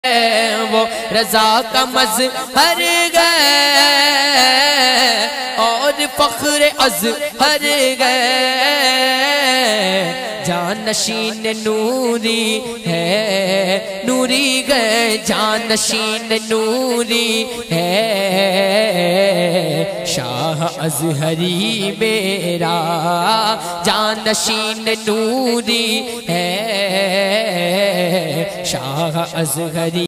वो रजा का मज़हर गए और फख्र अज़हर गए। जानशीन नूरी है नूरी गए, जानशीन नूरी है शाह अज़हरी मेरा, जानशीन नूरी है शाह अज़हरी।